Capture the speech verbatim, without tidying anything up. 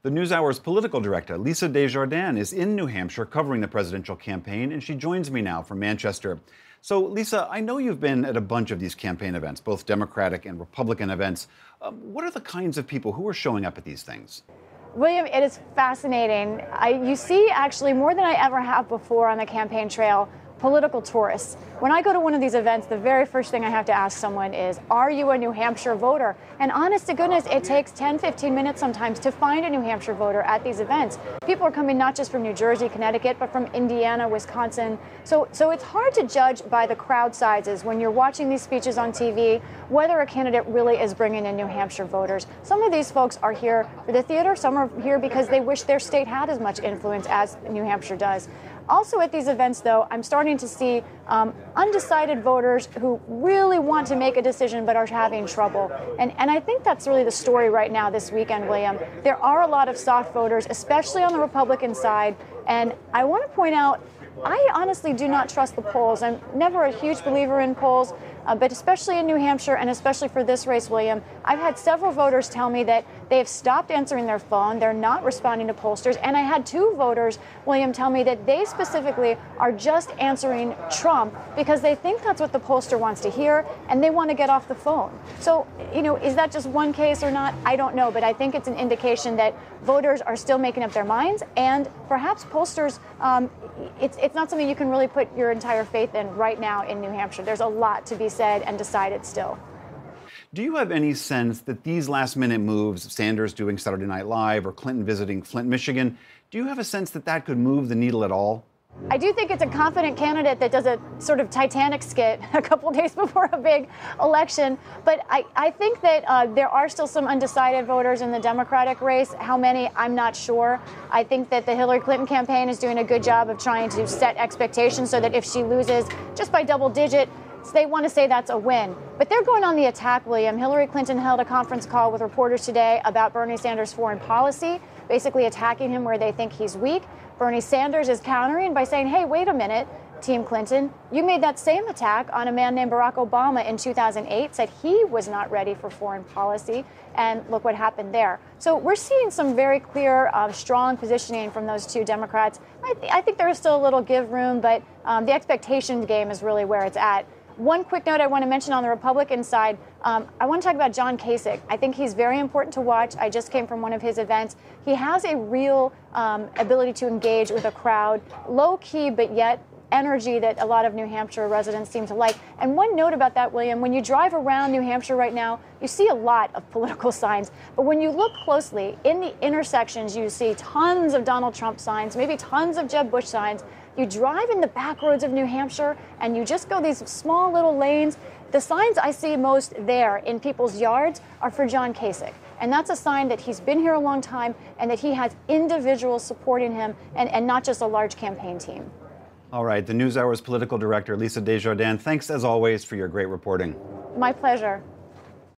The NewsHour's political director, Lisa Desjardins, is in New Hampshire covering the presidential campaign, and she joins me now from Manchester. So, Lisa, I know you've been at a bunch of these campaign events, both Democratic and Republican events. Um, what are the kinds of people who are showing up at these things? William, it is fascinating. I, you see, actually, more than I ever have before on the campaign trail, political tourists. When I go to one of these events, the very first thing I have to ask someone is, are you a New Hampshire voter? And honest to goodness, it takes ten, fifteen minutes sometimes to find a New Hampshire voter at these events. People are coming not just from New Jersey, Connecticut, but from Indiana, Wisconsin. So, so it's hard to judge by the crowd sizes when you're watching these speeches on T V whether a candidate really is bringing in New Hampshire voters. Some of these folks are here for the theater. Some are here because they wish their state had as much influence as New Hampshire does. Also at these events, though, I'm starting to see um, undecided voters who really want to make a decision but are having trouble. And, and I think that's really the story right now this weekend, William. There are a lot of soft voters, especially on the Republican side. And I want to point out, I honestly do not trust the polls. I'm never a huge believer in polls, uh, but especially in New Hampshire and especially for this race, William, I've had several voters tell me that they have stopped answering their phone. They're not responding to pollsters. And I had two voters, William, tell me that they specifically are just answering Trump because they think that's what the pollster wants to hear and they want to get off the phone. So, you know, is that just one case or not? I don't know. But I think it's an indication that voters are still making up their minds and perhaps pollsters, um, it's, it's not something you can really put your entire faith in right now in New Hampshire. There's a lot to be said and decided still. Do you have any sense that these last-minute moves, Sanders doing Saturday Night Live or Clinton visiting Flint, Michigan, do you have a sense that that could move the needle at all? I do think it's a confident candidate that does a sort of Titanic skit a couple days before a big election. But I, I think that uh, there are still some undecided voters in the Democratic race. How many, I'm not sure. I think that the Hillary Clinton campaign is doing a good job of trying to set expectations so that if she loses just by double digit, they want to say that's a win. But they're going on the attack, William. Hillary Clinton held a conference call with reporters today about Bernie Sanders' foreign policy, basically attacking him where they think he's weak. Bernie Sanders is countering by saying, hey, wait a minute, Team Clinton, you made that same attack on a man named Barack Obama in two thousand eight, said he was not ready for foreign policy, and look what happened there. So we're seeing some very clear, uh, strong positioning from those two Democrats. I, th- I think there is still a little give room, but um, the expectation game is really where it's at. One quick note I want to mention on the Republican side, um, I want to talk about John Kasich. I think he's very important to watch. I just came from one of his events. He has a real um, ability to engage with a crowd, low key, but yet energy that a lot of New Hampshire residents seem to like. And one note about that, William, when you drive around New Hampshire right now, you see a lot of political signs. But when you look closely, in the intersections, you see tons of Donald Trump signs, maybe tons of Jeb Bush signs. You drive in the back roads of New Hampshire and you just go these small little lanes. The signs I see most there in people's yards are for John Kasich. And that's a sign that he's been here a long time and that he has individuals supporting him and, and not just a large campaign team. All right. The NewsHour's political director, Lisa Desjardins, thanks as always for your great reporting. My pleasure.